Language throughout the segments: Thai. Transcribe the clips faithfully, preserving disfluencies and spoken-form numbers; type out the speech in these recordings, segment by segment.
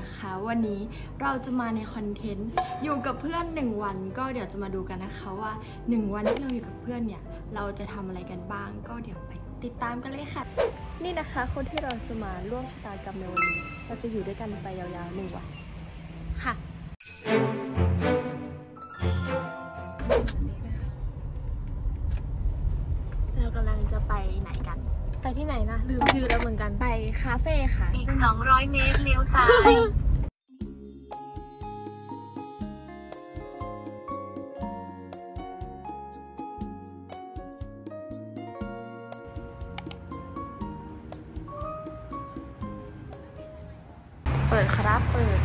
นะคะวันนี้เราจะมาในคอนเทนต์อยู่กับเพื่อนหนึ่งวันก็เดี๋ยวจะมาดูกันนะคะว่าหนึ่งวันที่เราอยู่กับเพื่อนเนี่ยเราจะทำอะไรกันบ้างก็เดี๋ยวไปติดตามกันเลยค่ะนี่นะคะคนที่เราจะมาร่วมชะตากรรมในวันนี้เราจะอยู่ด้วยกันไปยาวๆหนึ่งวันค่ะเรากำลังจะไปไหนกันไปที่ไหนนะลืมชื่อแล้วเหมือนกันไปคาเฟ่ค่ะอีกสองร้อยเมตรเลี้ยวซ้ายเปิดครับเปิด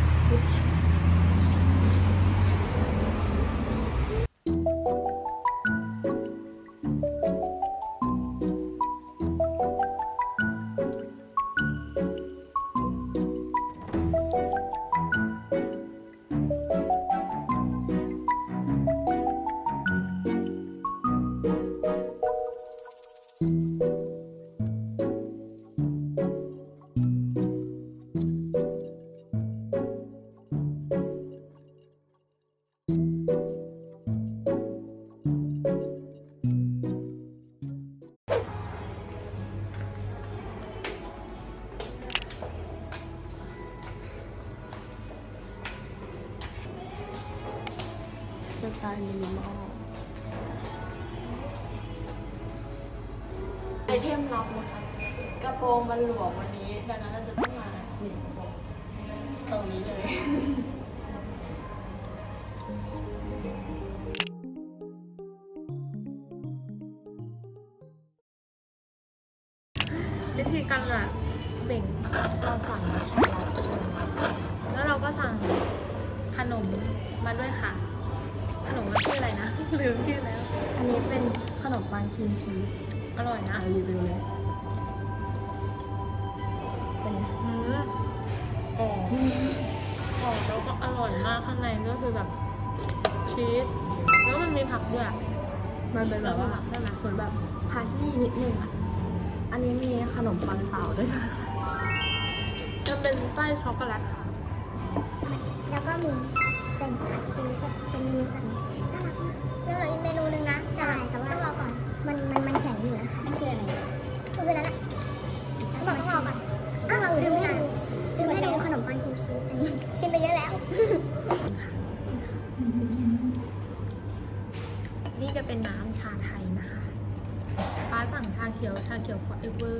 สไตล์มินิมอลไอเทมลับนะคะกระโปรงมันหลวมวันนี้ดังนั้นเราจะต้องมาหนีกระโปรงตรงนี้เลยวิธีการแบบเบ่งเราสั่งมาชาแล้วเราก็สั่งขนมมาด้วยค่ะขนมมันชื่ออะไรนะลืมชื่อแล้วอันนี้เป็นขนมปังครีมชีสอร่อยนะรีวิวเลยเป็นไงอืมกรอบกรอบแล้วก็อร่อยมากข้างในก็คือแบบชีสแล้วมันมีผักด้วยมันเป็นแบบว่าเหมือนแบบพาสลีย์นิดนึงอ่ะอันนี้มีขนมปังเต่าด้วยนะคะจะเป็นไส้ช็อกโกแลตค่ะแล้วก็มีเป็นผัดชีสกับเป็นเมนูแบบนี้น่ารักมากยังเหลืออีกเมนูนึงนะใช่แต่ว่าต้องรอก่อนมันมันมันแข็งอยู่นะคะนั่นคืออะไรคือเวลาละต้องบอกต้องรอก่อนอ้าวเราลืมไม่ดูลืมไม่ดูขนมปังครีมชีสอันนี้กินไปเยอะแล้วนี่จะเป็นน้ำชาไทยนะคะป้าสั่งชาเขียวชาเขียว forever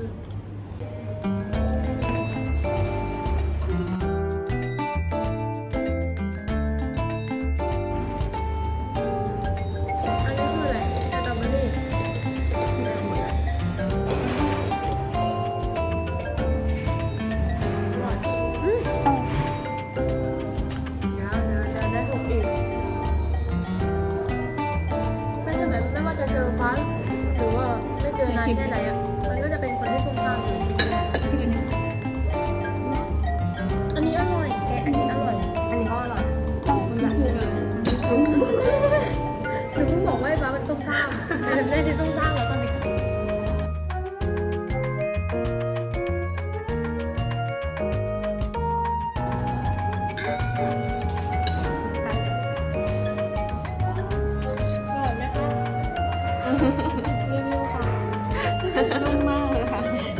นานแค่ไหนอ่ะมันก็จะเป็นคนที่ซุ่มซ่ามอันนี้อร่อยแกอันนี้อร่อยอันนี้ก็อร่อยมันแบบนี้เลยหนูเพิ่งบอกว่าไอ้บ้ามันซุ่มซ่ามแต่เป็นแม่ที่ซุ่มซ่ามแล้วตอนนี้นุ่มมากเลยค่ะ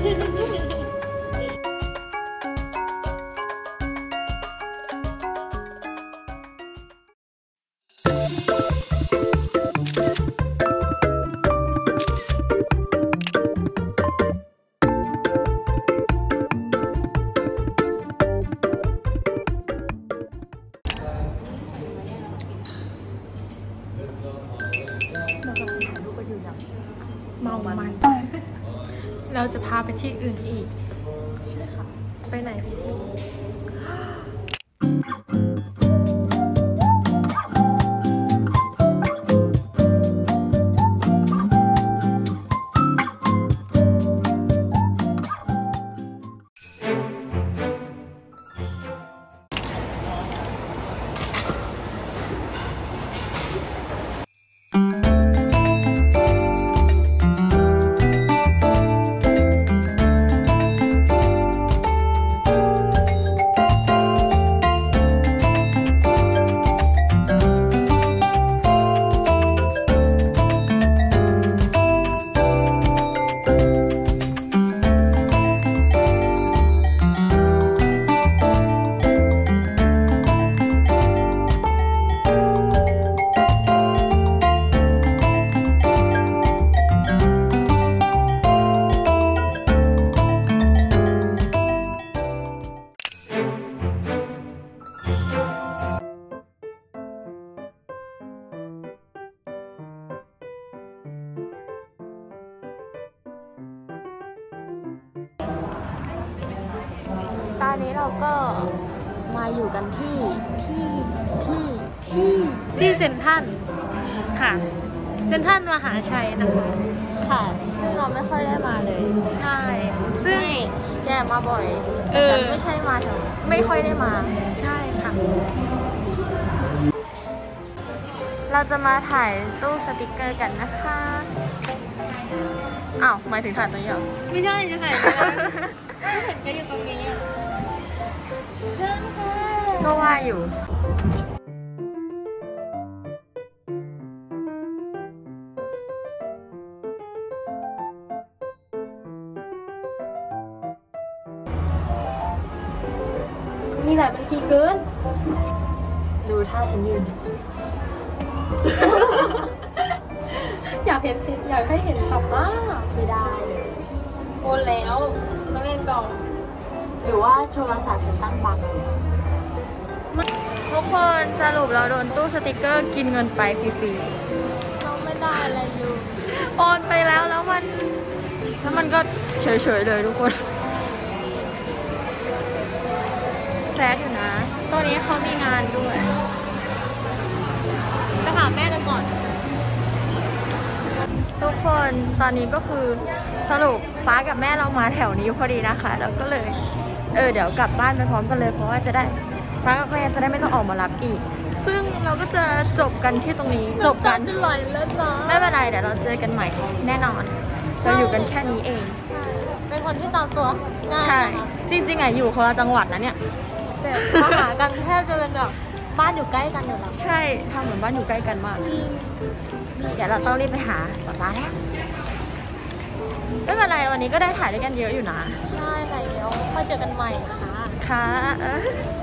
เมามันเราจะพาไปที่อื่นอีกใช่ค่ะไปไหนพี่อนนี้เราก็มาอยู่กันที่ที่ที่ที่ที่เซ็นทรัลค่ะ เซ็นทรัลมหาชัยนะคะค่ะ ซึ่งเราไม่ค่อยได้มาเลยใช่ ซึ่งแกมาบ่อยเออแต่ไม่ใช่มาแถวไม่ค่อยได้มาใช่ค่ะเราจะมาถ่ายตู้สติกเกอร์กันนะคะอ้าวหมายถึงถ่ายตรงนี้เหรอไม่ใช่จะถ่ายไปแล้วไม่เห็นแกอยู่ตรงนี้อ่ะเชิญค่ะก็ว่าอยู่มีหลายบัญชีเกินดูท่าฉันยืนอยากเห็นอยากให้เห็นสับหน้าไม่ได้เลยโอนแล้วมาเล่นต่อหรือว่าโทรศัพท์ฉันตั้งบังทุกคนสรุปเราโดนตู้สติกเกอร์กินเงินไปฟรีเราไม่ได้อะไรเลยๆโอนไปแล้วแล้วมันแล้วมันก็เฉยๆเลยทุกคนแซดอยู่นะตัวนี้เขามีงานด้วยไปถามแม่กันก่อนทุกคนตอนนี้ก็คือสรุปฟ้ากับแม่เรามาแถวนี้พอดีนะคะแล้วก็เลยเออเดี๋ยวกลับบ้านไปพร้อมกันเลยเพราะว่าจะได้ฟ้ากับแม่จะได้ไม่ต้องออกมารับอีก ซึ่งเราก็จะจบกันที่ตรงนี้จบกันจะไหลแล้วนะไม่เป็นไรเดี๋ยวเราเจอกันใหม่แน่นอนเราอยู่กันแค่นี้เองเป็นคนที่ตามตัวง่ายใช่นะคะจริงๆอ่ะอยู่คนละจังหวัดนะเนี่ยแต่มาหากันแทบจะเป็นแบบบ้านอยู่ใกล้กันอยู่แล้วใช่ทำเหมือนบ้านอยู่ใกล้กันมากจริงเดี๋ยวเราต้องรีบไปหาป๊าป๊าแล้วไม่เป็นไรวันนี้ก็ได้ถ่ายด้วยกันเยอะอยู่นะใช่ค่ะเดี๋ยวค่อยเจอกันใหม่ค่ะค่ะเออ